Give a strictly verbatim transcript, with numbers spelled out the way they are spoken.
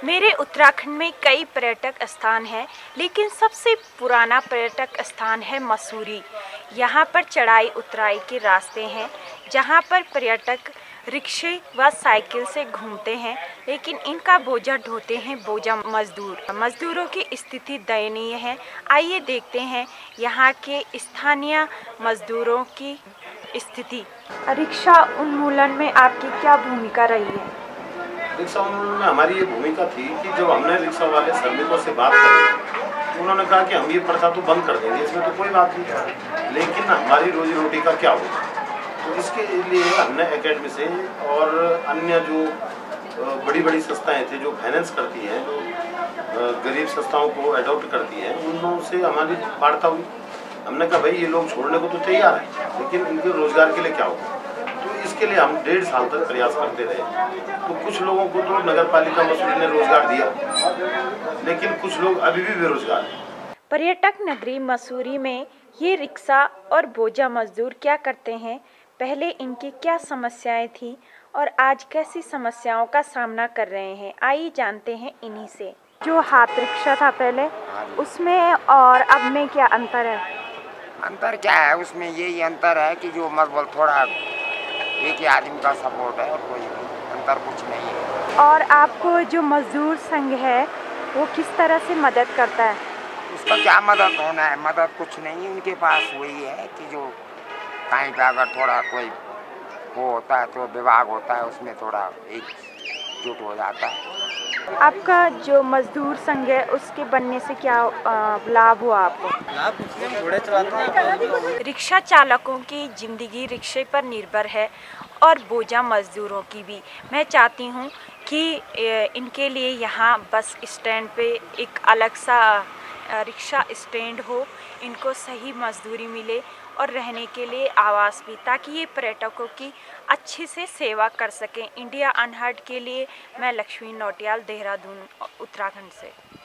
मेरे उत्तराखंड में कई पर्यटक स्थान हैं, लेकिन सबसे पुराना पर्यटक स्थान है मसूरी। यहाँ पर चढ़ाई उतराई के रास्ते हैं, जहाँ पर पर्यटक रिक्शे व साइकिल से घूमते हैं, लेकिन इनका बोझा ढोते हैं बोझा मजदूर। मजदूरों की स्थिति दयनीय है। आइए देखते हैं यहाँ के स्थानीय मजदूरों की स्थिति। रिक्शा उन्मूलन में आपकी क्या भूमिका रही है? रिक्शा उन्मूलन में हमारी ये भूमिका थी कि जब हमने रिक्शा वाले श्रमिकों से बात करी, उन्होंने कहा कि हम ये प्रथा तो बंद कर देंगे, इसमें तो कोई बात नहीं, लेकिन हमारी रोजी रोटी का क्या होगा। तो इसके लिए हमने एकेडमी से और अन्य जो बड़ी बड़ी संस्थाएं थी जो फाइनेंस करती हैं, जो गरीब संस्थाओं को अडॉप्ट करती हैं, उन से हमारी वार्ता हुई। हमने कहा भाई ये लोग छोड़ने को तो तैयार हैं, लेकिन इनके रोजगार के लिए क्या होगा। तो इसके लिए हम डेढ़ साल तक प्रयास करते रहे। तो कुछ लोगों को तो नगर पालिका मसूरी ने रोजगार दिया, लेकिन कुछ लोग अभी भी बेरोजगार हैं। पर्यटक नगरी मसूरी में ये रिक्शा और बोझा मजदूर क्या करते हैं, पहले इनकी क्या समस्याएं थी और आज कैसी समस्याओं का सामना कर रहे हैं, आइए जानते हैं इन्हीं से। जो हाथ रिक्शा था पहले, उसमें और अब में क्या अंतर है? अंतर क्या है, उसमें यही अंतर है कि जो मतलब थोड़ा एक ही आदमी का सपोर्ट है और कोई अंतर कुछ नहीं है। और आपको जो मजदूर संघ है वो किस तरह से मदद करता है? उसका क्या मदद होना है, मदद कुछ नहीं, उनके पास वही है कि जो कहीं पे अगर थोड़ा कोई वो होता है तो विभाग होता है, उसमें थोड़ा एकजुट हो जाता है। आपका जो मजदूर संघ है उसके बनने से क्या आ, लाभ हुआ आपको? लाभ घोड़े चलाते हैं। रिक्शा चालकों की जिंदगी रिक्शे पर निर्भर है और बोझा मजदूरों की भी। मैं चाहती हूँ कि इनके लिए यहाँ बस स्टैंड पे एक अलग सा रिक्शा स्टैंड हो, इनको सही मजदूरी मिले और रहने के लिए आवास भी, ताकि ये पर्यटकों की अच्छे से सेवा कर सकें। इंडिया अनहर्ड के लिए मैं लक्ष्मी नौटियाल, देहरादून, उत्तराखंड से।